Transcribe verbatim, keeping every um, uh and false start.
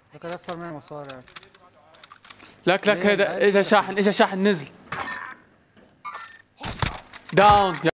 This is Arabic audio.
ده كده اكثر من مصارع. لك لك هيدا اجى شاحن اجى شاحن نزل. داون.